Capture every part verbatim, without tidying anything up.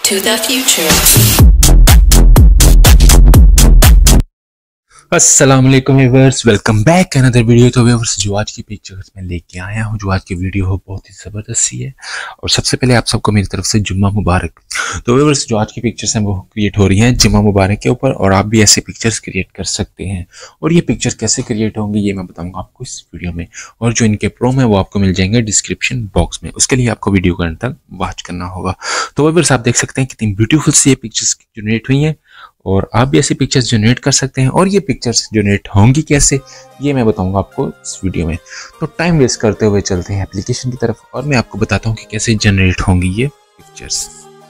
to the future. अस्सलाम वालेकुम viewers, welcome back another video. तो व्यूअर्स, जो आज की पिक्चर्स मैं लेके आया हूँ, जो आज की वीडियो हो बहुत ही ज़बरदस्त सी है। और सबसे पहले आप सबको मेरी तरफ से जुम्मा मुबारक। तो व्यूअर्स, जो आज की पिक्चर्स हैं वो क्रिएट हो रही हैं जुम्मा मुबारक के ऊपर, और आप भी ऐसे पिक्चर्स क्रिएट कर सकते हैं। और ये पिक्चर कैसे क्रिएट होंगी ये मैं बताऊँगा आपको इस वीडियो में। और जो इनके प्रोम है वो आपको मिल जाएंगे डिस्क्रिप्शन बॉक्स में। उसके लिए आपको वीडियो को अंत तक वॉच करना होगा। तो व्यूअर्स, आप देख सकते हैं कितनी ब्यूटीफुल सी ये पिक्चर्स जनरेट हुई हैं, और आप भी ऐसी पिक्चर्स जनरेट कर सकते हैं। और ये पिक्चर्स जनरेट होंगी कैसे ये मैं बताऊंगा आपको इस वीडियो में। तो टाइम वेस्ट करते हुए चलते हैं एप्लीकेशन की तरफ, और मैं आपको बताता हूँ कि कैसे जनरेट होंगी ये पिक्चर्स।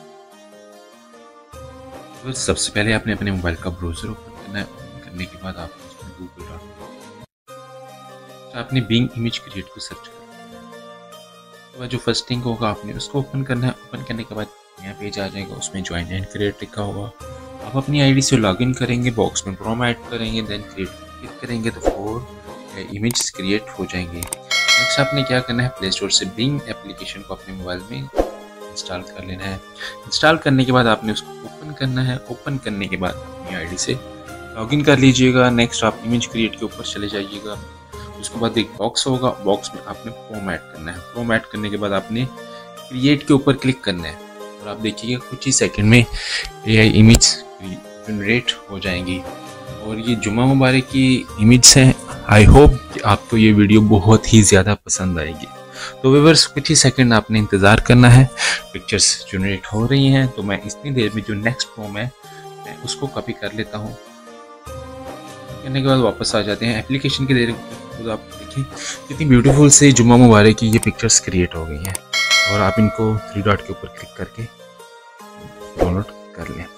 तो सबसे पहले आपने अपने मोबाइल का ब्राउज़र ओपन करना है। ओपन करने के बाद आप उसमें गूगल डॉट कॉम आपने बिंग इमेज क्रिएट को सर्च करना है। तो जो फर्स्ट थिंग होगा आपने उसको ओपन करना है। ओपन करने के बाद नया पेज आ जाएगा, उसमें ज्वाइन एंड क्रिएट लिखा होगा। आप अपनी आईडी से लॉगिन करेंगे, बॉक्स में प्रोम ऐड करेंगे, देन क्रिएट क्लिक करेंगे तो फोर इमेज क्रिएट हो जाएंगे। नेक्स्ट आपने क्या करना है, प्ले स्टोर से बिंग एप्लीकेशन को अपने मोबाइल में इंस्टॉल कर लेना है। इंस्टॉल करने के बाद आपने उसको ओपन करना है। ओपन करने के बाद अपनी आईडी से लॉगिन कर लीजिएगा। नेक्स्ट आप इमेज क्रिएट के ऊपर चले जाइएगा। उसके बाद एक बॉक्स होगा, बॉक्स में आपने प्रोम ऐड करना है। प्रोम ऐड करने के बाद आपने क्रिएट के ऊपर क्लिक करना है, और आप देखिएगा कुछ ही सेकंड में एआई इमेज जनरेट हो जाएंगी। और ये जुम्मा मुबारक की इमेज है। आई होप कि आपको ये वीडियो बहुत ही ज़्यादा पसंद आएगी। तो व्यूअर्स, कुछ ही सेकंड आपने इंतज़ार करना है। पिक्चर्स जनरेट हो रही हैं, तो मैं इतनी देर में जो नेक्स्ट प्रोम है मैं उसको कॉपी कर लेता हूँ। करने के बाद वापस आ जाते हैं एप्लीकेशन की देर। तो आप देखिए कितनी ब्यूटीफुल से जुम्मा मुबारक की ये पिक्चर्स क्रिएट हो गई हैं, और आप इनको थ्री डॉट के ऊपर क्लिक करके डाउनलोड कर लें।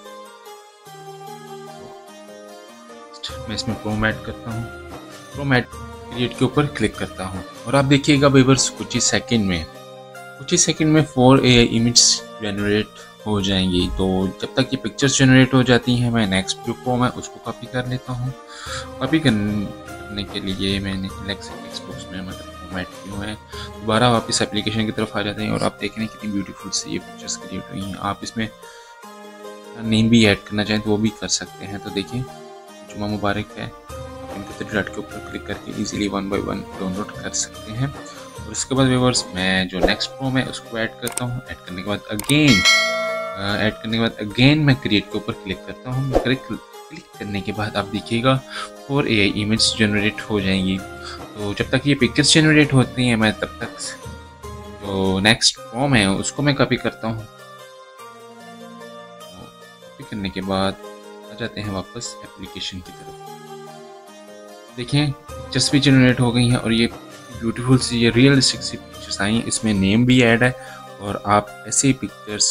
मैं इसमें प्रोम ऐड करता हूँ, प्रोम ऐड क्रिएट के ऊपर क्लिक करता हूँ, और आप देखिएगा व्यूअर्स कुछ ही सेकंड में कुछ ही सेकंड में फोर एआई इमेज जनरेट हो जाएंगी। तो जब तक ये पिक्चर्स जनरेट हो जाती हैं, मैं नेक्स्ट जो प्रोम है उसको कॉपी कर लेता हूँ। कॉपी करने के लिए मैंने एक्सबॉक्स में मतलब प्रोम ऐड किए हुए हैं। दोबारा वापस एप्लीकेशन की तरफ आ जाते हैं, और आप देख रहे हैं कितनी ब्यूटीफुल से ये पिक्चर्स क्रिएट हुई हैं। आप इसमें नेम भी ऐड करना चाहें तो वो भी कर सकते हैं। तो देखिए जुम्मा मुबारक है, आप इनको थ्री डॉट के ऊपर क्लिक करके easily one by one download कर सकते हैं। और उसके बाद व्यूअर्स, मैं जो नेक्स्ट प्रोम है उसको ऐड करता हूँ। ऐड करने के बाद अगेन ऐड करने के बाद अगेन मैं क्रिएट के ऊपर क्लिक करता हूँ। क्लिक क्लिक करने के बाद आप देखिएगा फोर एआई इमेज जनरेट हो जाएंगी। तो जब तक ये पिक्चर्स जनरेट होती हैं, मैं तब तक जो नेक्स्ट प्रोम है उसको मैं कॉपी करता हूँ। कॉपी करने के बाद आ जाते हैं वापस एप्लीकेशन की तरफ। देखिए पिक्चर्स भी जनरेट हो गई हैं, और ये ब्यूटीफुल सी ये रियलिस्टिक सी पिक्चर्स आई हैं। इसमें नेम भी ऐड है, और आप ऐसे ही पिक्चर्स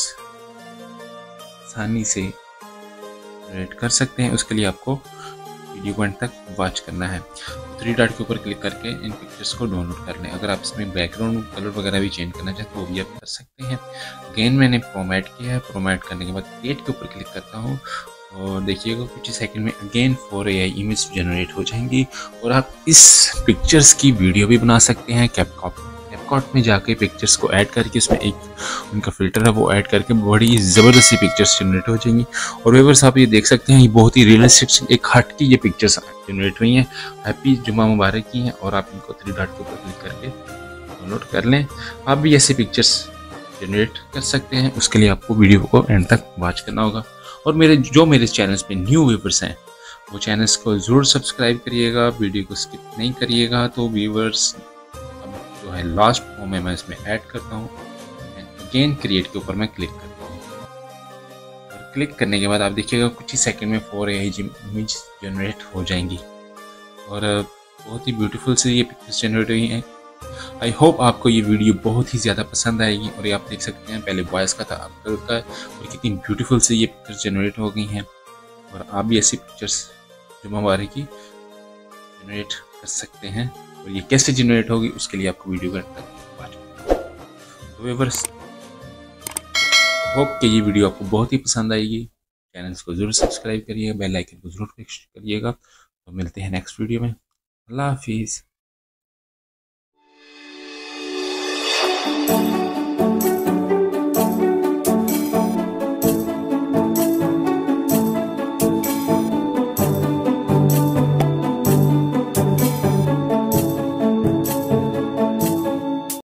आसानी से जनरेट कर सकते हैं। उसके लिए आपको वीडियो को अंत तक वॉच करना है। थ्री डॉट के ऊपर क्लिक करके इन पिक्चर्स को डाउनलोड कर लें। अगर आप इसमें बैकग्राउंड कलर वगैरह भी चेंज करना चाहते हैं तो वो भी आप कर सकते हैं। अगेन मैंने प्रोम ऐड किया है। प्रोम ऐड करने के बाद क्रिएट के ऊपर क्लिक करता हूँ, और देखिएगा कुछ ही सेकंड में again four AI image generate हो जाएंगी। और आप इस पिक्चर्स की वीडियो भी बना सकते हैं। कैपकट कैपकट में जाके पिक्चर्स को ऐड करके उसमें एक उनका फिल्टर है वो ऐड करके बड़ी ज़बरदस्त सी पिक्चर्स जनरेट हो जाएंगी। और व्यूअर्स, आप ये देख सकते हैं ये बहुत ही रियलिस्टिक एक हट की ये पिक्चर्स जनरेट हुई हैं। हैप्पी जुम्मा मुबारक की हैं, और आप इनको थ्री डॉट के ऊपर क्लिक करके डाउनलोड कर लें। आप भी ऐसे पिक्चर्स जनरेट कर सकते हैं। उसके लिए आपको वीडियो को एंड तक वॉच करना होगा। और मेरे जो मेरे चैनल्स पे न्यू व्यूवर्स हैं वो चैनल्स को ज़रूर सब्सक्राइब करिएगा, वीडियो को स्किप नहीं करिएगा। तो व्यूवर्स, अब जो है लास्ट प्रोम है मैं इसमें ऐड करता हूँ। अगेन क्रिएट के ऊपर मैं क्लिक करता हूँ, और क्लिक करने के बाद आप देखिएगा कुछ ही सेकंड में फोर एआई इमेज जनरेट हो जाएंगी, और बहुत ही ब्यूटीफुल से ये पिक्चर्स जनरेट हुई हैं। आई होप आपको ये वीडियो बहुत ही ज़्यादा पसंद आएगी। और ये आप देख सकते हैं पहले बॉयज़ का था, अब गर्ल का, और कितनी ब्यूटीफुल से ये पिक्चर्स जनरेट हो गई हैं। और आप भी ऐसी पिक्चर्स जुम्मा मुबारक की जनरेट कर सकते हैं। और ये कैसे जनरेट होगी उसके लिए आपको वीडियो का तक वॉच करना। तो व्यूअर्स, होप कि ये वीडियो आपको बहुत ही पसंद आएगी। चैनल्स को ज़रूर सब्सक्राइब करिएगा, बेल आइकन को ज़रूर प्रेस करिएगा। तो मिलते हैं नेक्स्ट वीडियो में। अल्लाह हाफिज़।